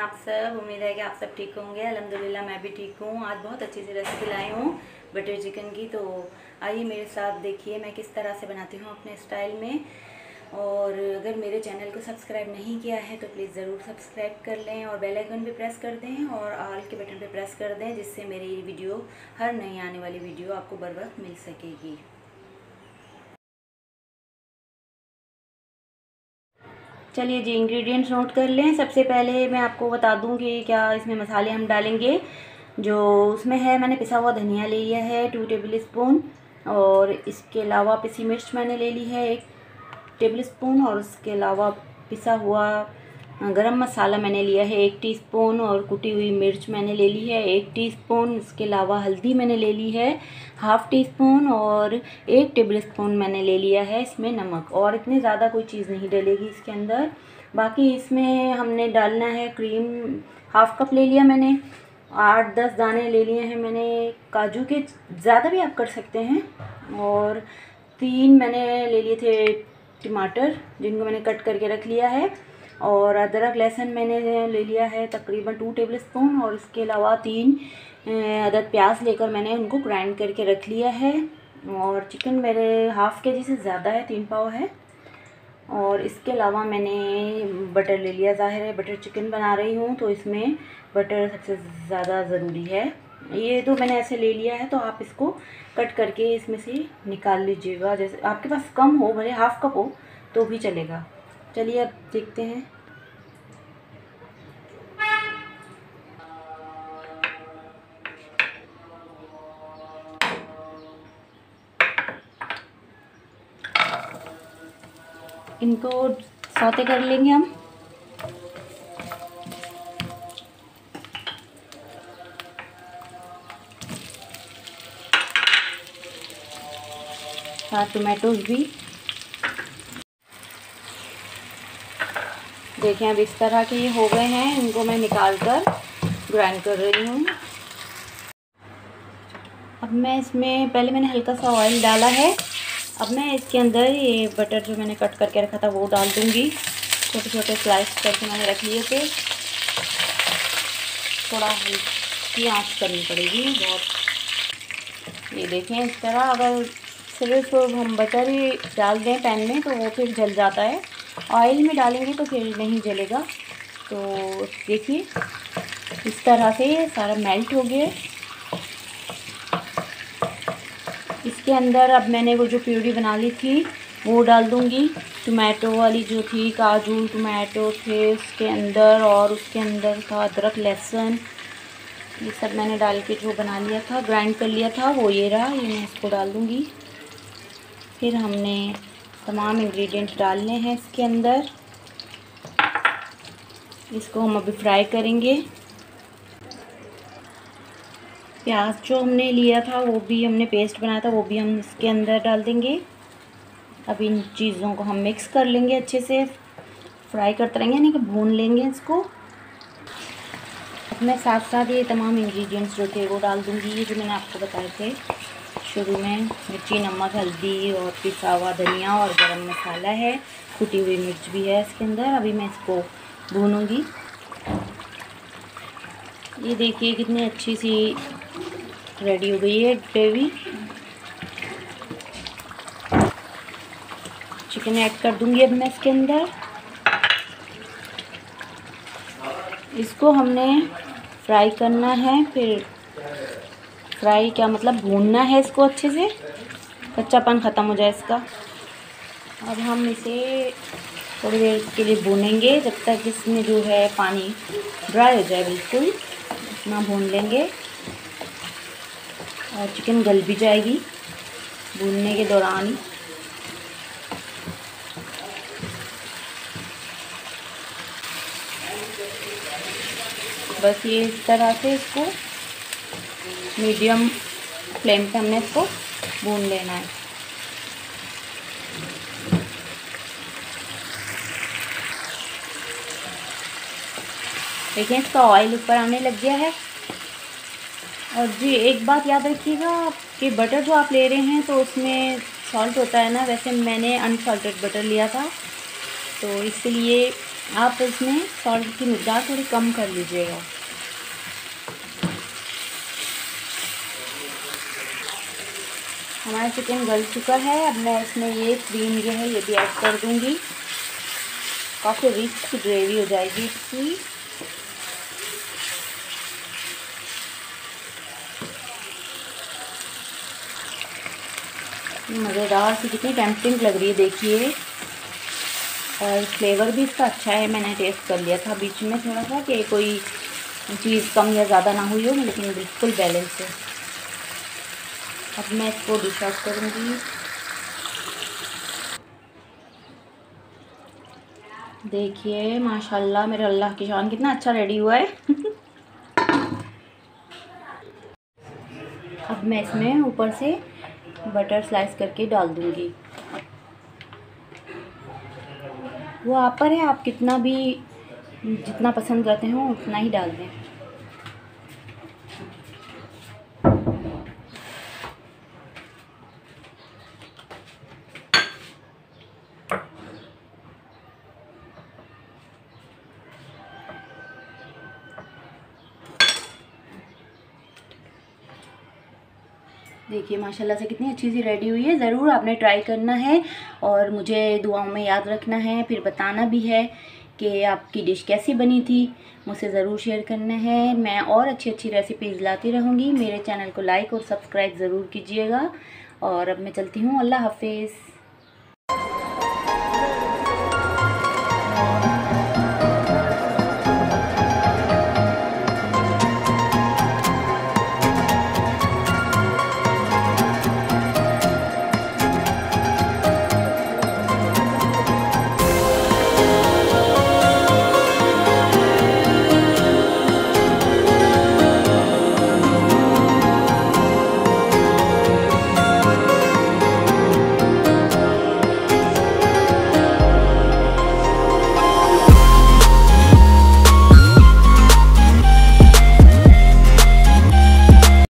आप सब। उम्मीद है कि आप सब ठीक होंगे। अल्हम्दुलिल्लाह मैं भी ठीक हूँ। आज बहुत अच्छी सी रेसिपी लाई हूँ बटर चिकन की। तो आइए मेरे साथ देखिए मैं किस तरह से बनाती हूँ अपने स्टाइल में। और अगर मेरे चैनल को सब्सक्राइब नहीं किया है तो प्लीज़ ज़रूर सब्सक्राइब कर लें और बेल आइकन भी प्रेस कर दें और ऑल के बटन पे प्रेस कर दें, जिससे मेरी वीडियो हर नई आने वाली वीडियो आपको बर वक्त मिल सकेगी। चलिए जी, इंग्रेडिएंट्स नोट कर लें। सबसे पहले मैं आपको बता दूं कि क्या इसमें मसाले हम डालेंगे। जो उसमें है, मैंने पिसा हुआ धनिया ले लिया है 2 टेबल स्पून, और इसके अलावा पिसी मिर्च मैंने ले ली है 1 टेबल स्पून, और उसके अलावा पिसा हुआ गरम मसाला मैंने लिया है 1 टीस्पून, और कुटी हुई मिर्च मैंने ले ली है 1 टीस्पून। इसके अलावा हल्दी मैंने ले ली है ½ टीस्पून, और 1 टेबल स्पून मैंने ले लिया है इसमें नमक। और इतनी ज़्यादा कोई चीज़ नहीं डलेगी इसके अंदर। बाकी इसमें हमने डालना है क्रीम। ½ कप ले लिया मैंने। 8-10 दाने ले लिए हैं मैंने काजू के, ज़्यादा भी आप कर सकते हैं। और 3 मैंने ले लिए थे टमाटर, जिनको मैंने कट करके रख लिया है। और अदरक लहसुन मैंने ले लिया है तकरीबन 2 टेबल स्पून, और इसके अलावा 3 अदद प्याज लेकर मैंने उनको ग्राइंड करके रख लिया है। और चिकन मेरे ½ केजी से ज़्यादा है, 3 पाव है। और इसके अलावा मैंने बटर ले लिया। ज़ाहिर है बटर चिकन बना रही हूँ तो इसमें बटर सबसे ज़्यादा ज़रूरी है। ये तो मैंने ऐसे ले लिया है, तो आप इसको कट करके इसमें से निकाल लीजिएगा। जैसे आपके पास कम हो, भले ½ कप हो तो भी चलेगा। चलिए अब देखते हैं। इनको सौते कर लेंगे हम। साथ टोमेटोज भी देखें। अब इस तरह के ये हो गए हैं, इनको मैं निकाल कर ग्राइंड कर रही हूँ। अब मैं इसमें, पहले मैंने हल्का सा ऑयल डाला है। अब मैं इसके अंदर ये बटर जो मैंने कट करके रखा था वो डाल दूँगी। छोटे छोटे स्लाइस करके मैंने रख लिए थे। थोड़ा हल्की आंच करनी पड़ेगी बहुत। ये देखें इस तरह। अगर सिर्फ हम बटर ही डाल दें पैन में तो वो फिर जल जाता है, ऑयल में डालेंगे तो फिर नहीं जलेगा। तो देखिए इस तरह से ये सारा मेल्ट हो गया। इसके अंदर अब मैंने वो जो प्यूरी बना ली थी वो डाल दूँगी। टमाटो वाली जो थी, काजू टमाटो थे उसके अंदर, और उसके अंदर था अदरक लहसुन। ये सब मैंने डाल के जो बना लिया था, ग्राइंड कर लिया था, वो ये रहा। ये मैं इसको डाल दूँगी। फिर हमने तमाम इंग्रेडिएंट्स डालने हैं इसके अंदर। इसको हम अभी फ्राई करेंगे। प्याज जो हमने लिया था, वो भी हमने पेस्ट बनाया था, वो भी हम इसके अंदर डाल देंगे। अब इन चीज़ों को हम मिक्स कर लेंगे अच्छे से, फ्राई करते रहेंगे, यानी कि भून लेंगे इसको। अब मैं साथ साथ ये तमाम इंग्रेडिएंट्स जो थे वो डाल दूँगी, ये जो मैंने आपको बताए थे शुरू में। मिर्ची, नमक, हल्दी, और पिसा हुआ धनिया, और गरम मसाला है, कुटी हुई मिर्च भी है इसके अंदर। अभी मैं इसको भूनूँगी। ये देखिए कितनी अच्छी सी रेडी हो गई है ग्रेवी। चिकन ऐड कर दूँगी अब मैं इसके अंदर। इसको हमने फ्राई करना है। फिर फ्राई क्या मतलब, भूनना है इसको अच्छे से, कच्चापन ख़त्म हो जाए इसका। अब हम इसे थोड़ी देर के लिए भूनेंगे, जब तक इसमें जो है पानी ड्राई हो जाए बिल्कुल, इतना भून लेंगे। और चिकन गल भी जाएगी भूनने के दौरान ही। बस ये इस तरह से इसको मीडियम फ्लेम पे हमने इसको भून लेना है। देखिए इसका ऑयल ऊपर आने लग गया है। और जी एक बात याद रखिएगा कि बटर जो आप ले रहे हैं तो उसमें सॉल्ट होता है ना। वैसे मैंने अनसॉल्टेड बटर लिया था, तो इसलिए आप इसमें सॉल्ट की मिक़दार थोड़ी कम कर लीजिएगा। हमारा चिकन गल चुका है। अब मैं इसमें ये क्रीम जो है ये भी ऐड कर दूंगी। काफ़ी रिच ग्रेवी हो जाएगी इसकी। मज़ेदार सी कितनी टेम्पटिंग लग रही है देखिए, और फ्लेवर भी इसका अच्छा है। मैंने टेस्ट कर लिया था बीच में थोड़ा सा कि कोई चीज़ कम या ज़्यादा ना हुई हो, लेकिन बिल्कुल बैलेंस है। अब मैं इसको डिश आउट करूँगी। देखिए माशाल्लाह मेरे अल्लाह की शान कितना अच्छा रेडी हुआ है। अब मैं इसमें ऊपर से बटर स्लाइस करके डाल दूँगी। वो आप पर है, आप कितना भी जितना पसंद करते हो उतना ही डाल दें। देखिए माशाल्लाह से कितनी अच्छी सी रेडी हुई है। ज़रूर आपने ट्राई करना है और मुझे दुआओं में याद रखना है, फिर बताना भी है कि आपकी डिश कैसी बनी थी। मुझसे ज़रूर शेयर करना है। मैं और अच्छी अच्छी रेसिपीज़ लाती रहूँगी। मेरे चैनल को लाइक और सब्सक्राइब ज़रूर कीजिएगा। और अब मैं चलती हूँ। अल्लाह हाफिज़।